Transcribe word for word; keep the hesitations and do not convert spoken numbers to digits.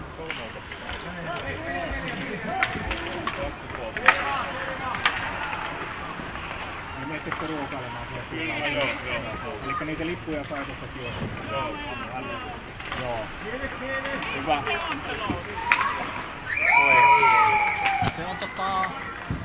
Niin menettekö te ruokailemaan siellä tilalla? Joo, joo. Elikkä niitä lippuja sai tuosta kioskista? Joo, joo. Hyvä. Se on tota...